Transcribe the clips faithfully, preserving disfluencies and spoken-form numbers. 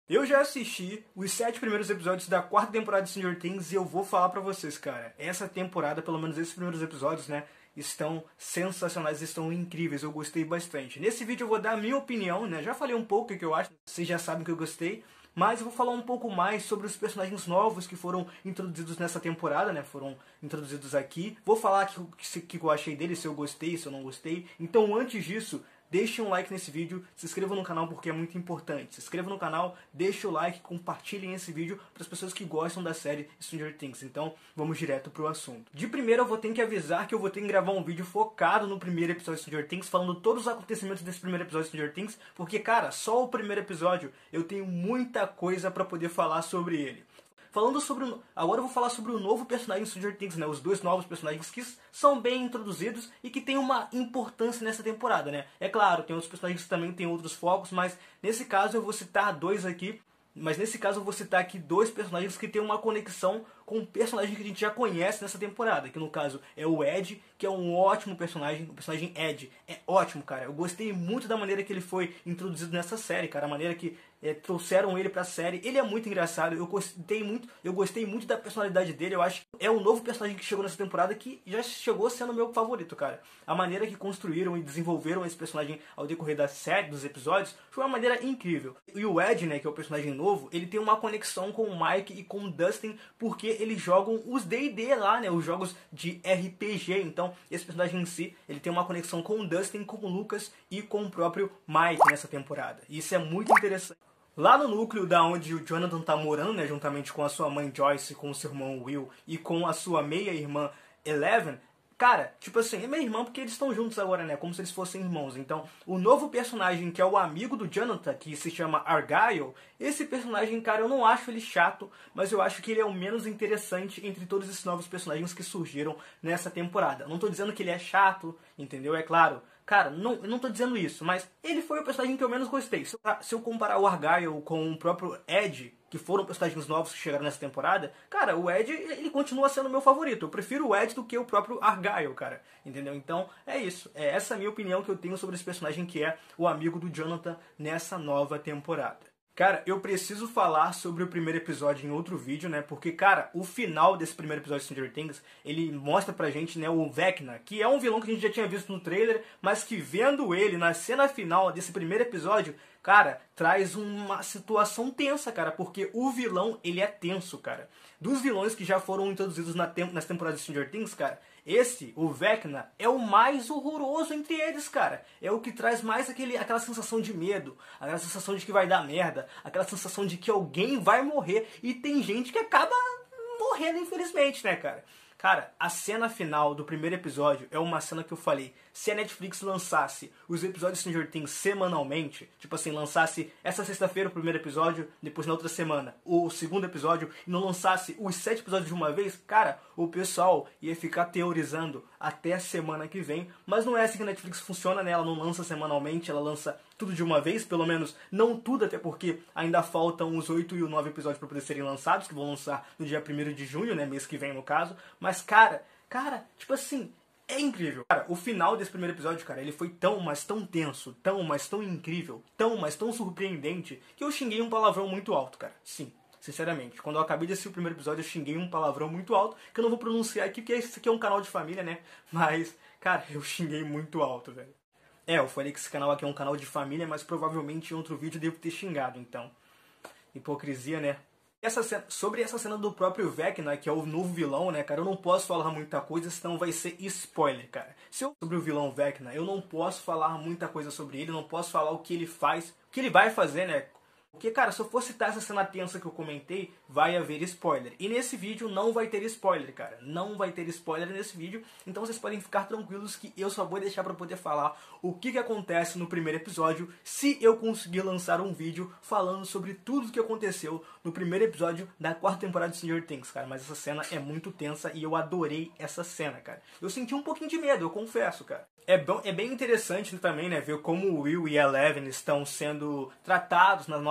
Eu já assisti os sete primeiros episódios da quarta temporada de Stranger Things e eu vou falar pra vocês, cara. Essa temporada, pelo menos esses primeiros episódios, né, estão sensacionais, estão incríveis, eu gostei bastante. Nesse vídeo eu vou dar a minha opinião, né, já falei um pouco o que eu acho, vocês já sabem que eu gostei. Mas eu vou falar um pouco mais sobre os personagens novos que foram introduzidos nessa temporada, né? Foram introduzidos aqui. Vou falar o que, que eu achei deles, se eu gostei, se eu não gostei. Então, antes disso, deixem um like nesse vídeo, se inscrevam no canal porque é muito importante. Se inscrevam no canal, deixem o like, compartilhem esse vídeo para as pessoas que gostam da série Stranger Things. Então, vamos direto pro assunto. De primeiro, eu vou ter que avisar que eu vou ter que gravar um vídeo focado no primeiro episódio de Stranger Things, falando todos os acontecimentos desse primeiro episódio de Stranger Things, porque, cara, só o primeiro episódio eu tenho muita coisa para poder falar sobre ele. Falando sobre o... Agora eu vou falar sobre o novo personagem de Stranger Things, né? Os dois novos personagens que são bem introduzidos e que tem uma importância nessa temporada, né? É claro, tem outros personagens que também têm outros focos, mas nesse caso eu vou citar dois aqui. Mas nesse caso eu vou citar aqui dois personagens que têm uma conexão com um personagem que a gente já conhece nessa temporada, que no caso é o Ed, que é um ótimo personagem. O personagem Ed é ótimo, cara. Eu gostei muito da maneira que ele foi introduzido nessa série, cara. A maneira que é, trouxeram ele pra série. Ele é muito engraçado. Eu gostei muito, eu gostei muito da personalidade dele. Eu acho que é o novo personagem que chegou nessa temporada que já chegou sendo o meu favorito, cara. A maneira que construíram e desenvolveram esse personagem ao decorrer da série, dos episódios, foi uma maneira incrível. E o Ed, né, que é o personagem novo, ele tem uma conexão com o Mike e com o Dustin, porque eles jogam os D e D lá, né, os jogos de R P G. Então, esse personagem em si, ele tem uma conexão com o Dustin, com o Lucas e com o próprio Mike nessa temporada. E isso é muito interessante. Lá no núcleo da onde o Jonathan tá morando, né, juntamente com a sua mãe Joyce, com o seu irmão Will e com a sua meia-irmã Eleven, cara, tipo assim, é meia irmã porque eles estão juntos agora, né, como se eles fossem irmãos. Então, o novo personagem que é o amigo do Jonathan, que se chama Argyle, esse personagem, cara, eu não acho ele chato, mas eu acho que ele é o menos interessante entre todos esses novos personagens que surgiram nessa temporada. Não tô dizendo que ele é chato, entendeu? É claro. Cara, não, eu não tô dizendo isso, mas ele foi o personagem que eu menos gostei. Se eu, se eu comparar o Argyle com o próprio Ed, que foram personagens novos que chegaram nessa temporada, cara, o Ed, ele continua sendo o meu favorito. Eu prefiro o Ed do que o próprio Argyle, cara. Entendeu? Então, é isso. É essa a minha opinião que eu tenho sobre esse personagem que é o amigo do Jonathan nessa nova temporada. Cara, eu preciso falar sobre o primeiro episódio em outro vídeo, né? Porque, cara, o final desse primeiro episódio de Stranger Things, ele mostra pra gente, né, o Vecna, que é um vilão que a gente já tinha visto no trailer, mas que vendo ele na cena final desse primeiro episódio, cara, traz uma situação tensa, cara, porque o vilão, ele é tenso, cara. Dos vilões que já foram introduzidos na tem nas temporadas de Stranger Things, cara, esse, o Vecna, é o mais horroroso entre eles, cara. É o que traz mais aquele, aquela sensação de medo, aquela sensação de que vai dar merda, aquela sensação de que alguém vai morrer. E tem gente que acaba morrendo, infelizmente, né, cara? Cara, a cena final do primeiro episódio é uma cena que eu falei, se a Netflix lançasse os episódios de Stranger Things semanalmente, tipo assim, lançasse essa sexta-feira o primeiro episódio, depois na outra semana o segundo episódio, e não lançasse os sete episódios de uma vez, cara, o pessoal ia ficar teorizando até a semana que vem. Mas não é assim que a Netflix funciona, né? Ela não lança semanalmente, ela lança tudo de uma vez, pelo menos não tudo, até porque ainda faltam os oito e os nove episódios para poder serem lançados, que vão lançar no dia primeiro de junho, né, mês que vem no caso. Mas, cara, cara, tipo assim, é incrível. Cara, o final desse primeiro episódio, cara, ele foi tão, mas tão tenso, tão, mas tão incrível, tão, mas tão surpreendente, que eu xinguei um palavrão muito alto, cara. Sim, sinceramente. Quando eu acabei de assistir o primeiro episódio, eu xinguei um palavrão muito alto, que eu não vou pronunciar aqui, porque esse aqui é um canal de família, né? Mas, cara, eu xinguei muito alto, velho. É, eu falei que esse canal aqui é um canal de família, mas provavelmente em outro vídeo eu devo ter xingado, então. Hipocrisia, né? Essa cena, sobre essa cena do próprio Vecna, que é o novo vilão, né, cara, eu não posso falar muita coisa, senão vai ser spoiler, cara. Se eu sobre o vilão Vecna, eu não posso falar muita coisa sobre ele, não posso falar o que ele faz, o que ele vai fazer, né? Porque, cara, se eu for citar essa cena tensa que eu comentei, vai haver spoiler. E nesse vídeo não vai ter spoiler, cara. Não vai ter spoiler nesse vídeo. Então vocês podem ficar tranquilos que eu só vou deixar pra poder falar o que, que acontece no primeiro episódio, se eu conseguir lançar um vídeo falando sobre tudo o que aconteceu no primeiro episódio da quarta temporada de Stranger Things, cara. Mas essa cena é muito tensa e eu adorei essa cena, cara. Eu senti um pouquinho de medo, eu confesso, cara. É, bom, é bem interessante também, né, ver como o Will e a Eleven estão sendo tratados nas novas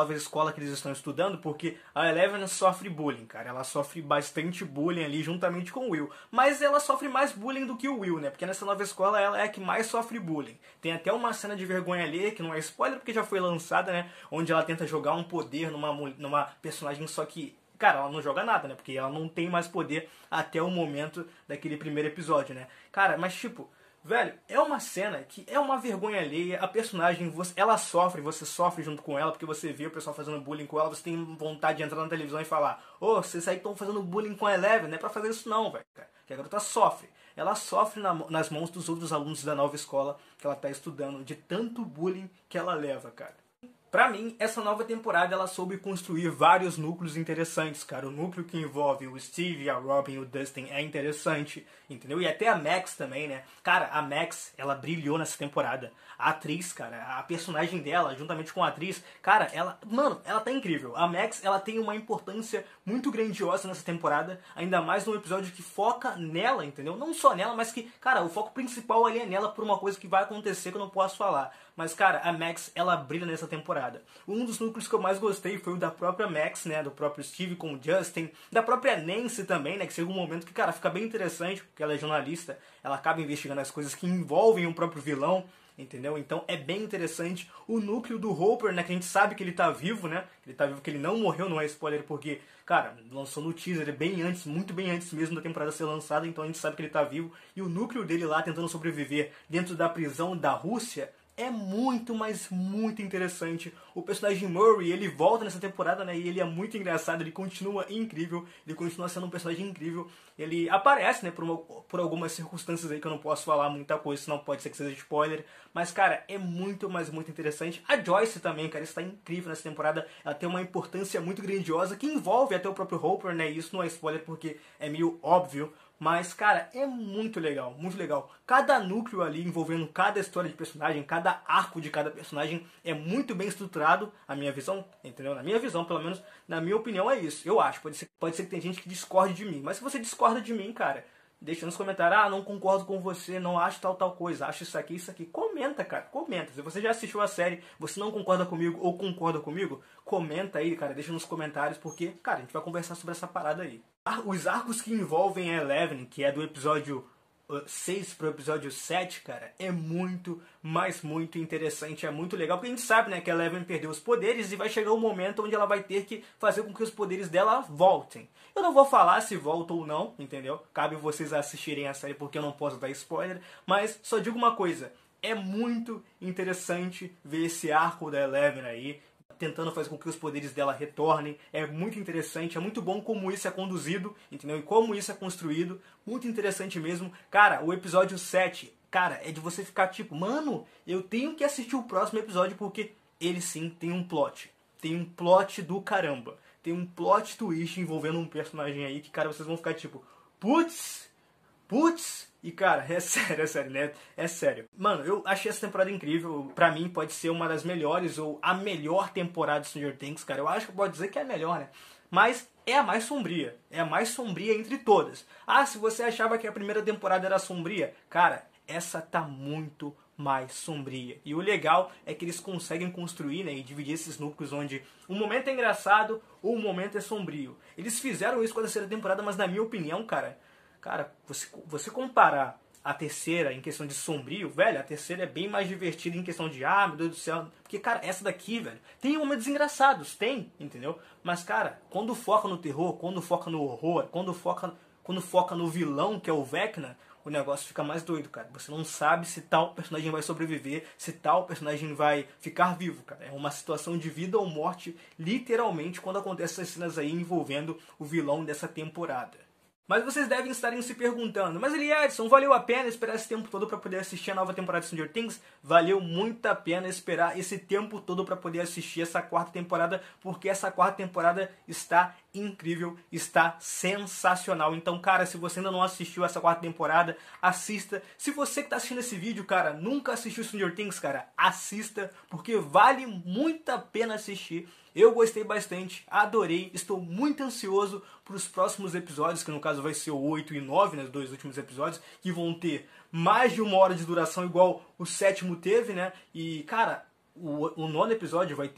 nova escola que eles estão estudando, porque a Eleven sofre bullying, cara. Ela sofre bastante bullying ali juntamente com o Will. Mas ela sofre mais bullying do que o Will, né? Porque nessa nova escola ela é a que mais sofre bullying. Tem até uma cena de vergonha ali, que não é spoiler porque já foi lançada, né? Onde ela tenta jogar um poder numa, numa personagem, só que... Cara, ela não joga nada, né? Porque ela não tem mais poder até o momento daquele primeiro episódio, né? Cara, mas tipo... Velho, é uma cena que é uma vergonha alheia, a personagem, você, ela sofre, você sofre junto com ela, porque você vê o pessoal fazendo bullying com ela, você tem vontade de entrar na televisão e falar: ô, oh, vocês aí estão fazendo bullying com a Eleven, não é pra fazer isso não, velho. Que a garota sofre. Ela sofre na, nas mãos dos outros alunos da nova escola que ela tá estudando, de tanto bullying que ela leva, cara. Pra mim, essa nova temporada ela soube construir vários núcleos interessantes, cara. O núcleo que envolve o Steve, a Robin e o Dustin é interessante, entendeu? E até a Max também, né? Cara, a Max, ela brilhou nessa temporada. A atriz, cara, a personagem dela, juntamente com a atriz, cara, ela... Mano, ela tá incrível. A Max, ela tem uma importância muito grandiosa nessa temporada, ainda mais num episódio que foca nela, entendeu? Não só nela, mas que, cara, o foco principal ali é nela por uma coisa que vai acontecer que eu não posso falar. Mas, cara, a Max, ela brilha nessa temporada. Um dos núcleos que eu mais gostei foi o da própria Max, né? Do próprio Steve com o Justin. Da própria Nancy também, né? Que chega um momento que, cara, fica bem interessante, porque ela é jornalista. Ela acaba investigando as coisas que envolvem o próprio vilão, entendeu? Então é bem interessante. O núcleo do Hopper, né? Que a gente sabe que ele tá vivo, né? Ele tá vivo, que ele não morreu, não é spoiler, porque, cara, lançou no teaser bem antes, muito bem antes mesmo da temporada ser lançada. Então a gente sabe que ele tá vivo. E o núcleo dele lá, tentando sobreviver dentro da prisão da Rússia, é muito, mas muito interessante. O personagem Murray, ele volta nessa temporada, né? E ele é muito engraçado, ele continua incrível. Ele continua sendo um personagem incrível. Ele aparece, né? Por, uma, por algumas circunstâncias aí que eu não posso falar muita coisa, senão pode ser que seja spoiler. Mas, cara, é muito, mas muito interessante. A Joyce também, cara, está incrível nessa temporada. Ela tem uma importância muito grandiosa, que envolve até o próprio Hopper, né? E isso não é spoiler porque é meio óbvio. Mas, cara, é muito legal, muito legal. Cada núcleo ali envolvendo cada história de personagem, cada arco de cada personagem é muito bem estruturado, a minha visão, entendeu? Na minha visão, pelo menos, na minha opinião é isso. Eu acho, pode ser, pode ser que tem gente que discorde de mim. Mas se você discorda de mim, cara, deixa nos comentários: ah, não concordo com você, não acho tal, tal coisa, acho isso aqui, isso aqui. Comenta, cara, comenta. Se você já assistiu a série, você não concorda comigo ou concorda comigo, comenta aí, cara, deixa nos comentários, porque, cara, a gente vai conversar sobre essa parada aí. Os arcos que envolvem a Eleven, que é do episódio seis pro episódio sete, cara, é muito, mas muito interessante, é muito legal, porque a gente sabe, né, que a Eleven perdeu os poderes e vai chegar um momento onde ela vai ter que fazer com que os poderes dela voltem. Eu não vou falar se volta ou não, entendeu? Cabe vocês assistirem a série porque eu não posso dar spoiler, mas só digo uma coisa: é muito interessante ver esse arco da Eleven aí, tentando fazer com que os poderes dela retornem. É muito interessante, é muito bom como isso é conduzido, entendeu? E como isso é construído, muito interessante mesmo. Cara, o episódio sete, cara, é de você ficar tipo, mano, eu tenho que assistir o próximo episódio porque ele sim tem um plot. Tem um plot do caramba. Tem um plot twist envolvendo um personagem aí que, cara, vocês vão ficar tipo, putz, putz. E, cara, é sério, é sério, né? É sério. Mano, eu achei essa temporada incrível. Pra mim, pode ser uma das melhores ou a melhor temporada de Stranger Things, cara. Eu acho que pode dizer que é a melhor, né? Mas é a mais sombria. É a mais sombria entre todas. Ah, se você achava que a primeira temporada era sombria, cara, essa tá muito mais sombria. E o legal é que eles conseguem construir, né, e dividir esses núcleos onde um momento é engraçado ou um momento é sombrio. Eles fizeram isso com a terceira temporada, mas na minha opinião, cara... Cara, você, você comparar a terceira em questão de sombrio, velho, a terceira é bem mais divertida em questão de, ah, meu Deus do céu. Porque, cara, essa daqui, velho, tem momentos engraçados, tem, entendeu? Mas, cara, quando foca no terror, quando foca no horror, quando foca, quando foca no vilão, que é o Vecna, o negócio fica mais doido, cara. Você não sabe se tal personagem vai sobreviver, se tal personagem vai ficar vivo, cara. É uma situação de vida ou morte, literalmente, quando acontecem essas cenas aí envolvendo o vilão dessa temporada. Mas vocês devem estarem se perguntando: mas Eliadson, valeu a pena esperar esse tempo todo para poder assistir a nova temporada de Stranger Things? Valeu muito a pena esperar esse tempo todo para poder assistir essa quarta temporada, porque essa quarta temporada está incrível, está sensacional. Então, cara, se você ainda não assistiu essa quarta temporada, assista. Se você que está assistindo esse vídeo, cara, nunca assistiu Stranger Things, cara, assista, porque vale muito a pena assistir. Eu gostei bastante, adorei, estou muito ansioso para os próximos episódios, que no caso vai ser o oito e nove, né, os dois últimos episódios, que vão ter mais de uma hora de duração, igual o sétimo teve, né? E, cara, o, o nono episódio vai ter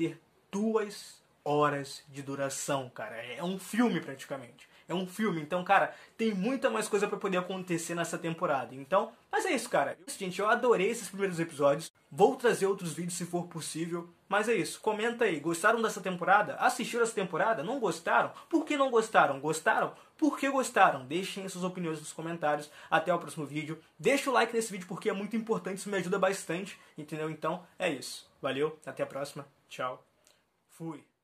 duas horas de duração, cara. É um filme praticamente. É um filme, então, cara, tem muita mais coisa pra poder acontecer nessa temporada. Então, mas é isso, cara. Gente, eu adorei esses primeiros episódios. Vou trazer outros vídeos se for possível. Mas é isso, comenta aí. Gostaram dessa temporada? Assistiram essa temporada? Não gostaram? Por que não gostaram? Gostaram? Por que gostaram? Deixem suas opiniões nos comentários. Até o próximo vídeo. Deixa o like nesse vídeo porque é muito importante, isso me ajuda bastante. Entendeu? Então, é isso. Valeu, até a próxima. Tchau. Fui.